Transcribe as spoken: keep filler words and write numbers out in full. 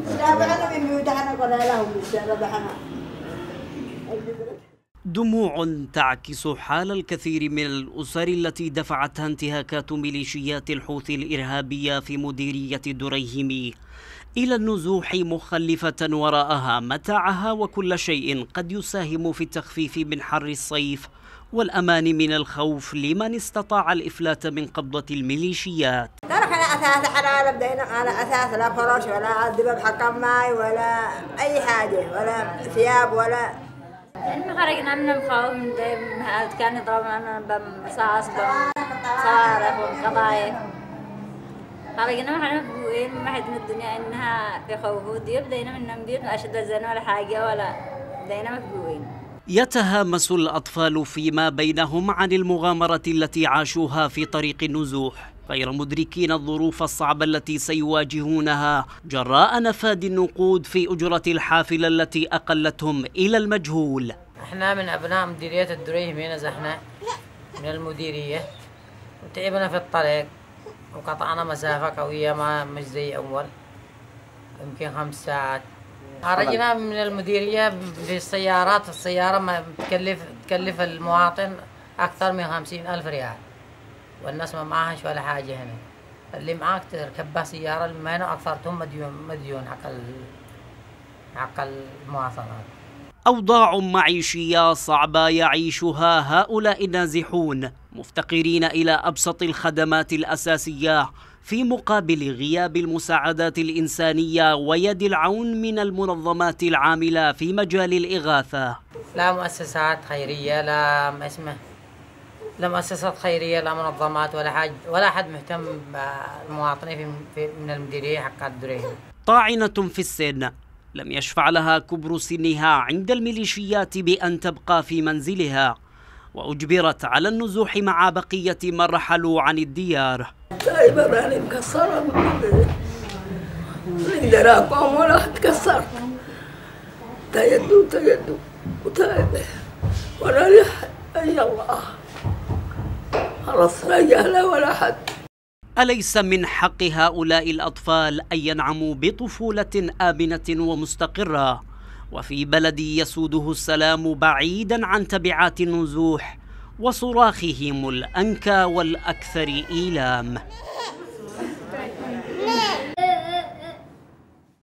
دموع تعكس حال الكثير من الأسر التي دفعتها انتهاكات ميليشيات الحوثي الإرهابية في مديرية دريهم إلى النزوح، مخلفة وراءها متاعها وكل شيء قد يساهم في التخفيف من حر الصيف والأمان من الخوف لمن استطاع الإفلات من قبضة الميليشيات. ترى على أساس حنا بدينا على أساس لا فرش ولا دبب حكم ماي ولا أي حاجة ولا ثياب ولا. إحنا خرجنا من الخوف، من كان يضربنا برصاص بصواريخ وقضايف. خرجنا ما احنا مفقوين، ما حد من الدنيا إنها في خوف، ودي بدينا من بيوت ما أشد الزنا ولا حاجة ولا بدينا مفقوين. يتهامس الأطفال فيما بينهم عن المغامرة التي عاشوها في طريق النزوح، غير مدركين الظروف الصعبة التي سيواجهونها جراء نفاذ النقود في أجرة الحافلة التي أقلتهم إلى المجهول. احنا من أبناء مديرية الدريهم نزحنا من المديرية وتعبنا في الطريق وقطعنا مسافة قوية ما مش زي أول، يمكن خمس ساعات. خرجنا من المديرية بالسيارات، السيارة ما تكلف تكلف المواطن أكثر من خمسين ألف ريال، والناس ما معهاش ولا حاجة هنا. اللي معاك تركبها سيارة اللي ما هنا أكثرتهم مديون مديون حق حق المواصلات. أوضاع معيشية صعبة يعيشها هؤلاء النازحون، مفتقرين إلى أبسط الخدمات الأساسية في مقابل غياب المساعدات الإنسانية ويد العون من المنظمات العاملة في مجال الإغاثة. لا مؤسسات خيرية، لا ما اسمه لا مؤسسات خيرية، لا منظمات ولا حاجة، ولا حد مهتم بالمواطنين في من المديرية حق الدريهم. طاعنة في السن لم يشفع لها كبر سنها عند الميليشيات بأن تبقى في منزلها، وأجبرت على النزوح مع بقية من رحلوا عن الديار. تايبة راني مكسرة من دراكم ولا تكسرت، تيدو تيدو وتايبة ولا لي أي الله خلاص لا جهل ولا حد. أليس من حق هؤلاء الأطفال أن ينعموا بطفولة آمنة ومستقرة وفي بلد يسوده السلام بعيدا عن تبعات النزوح وصراخهم الأنكى والأكثر إيلام؟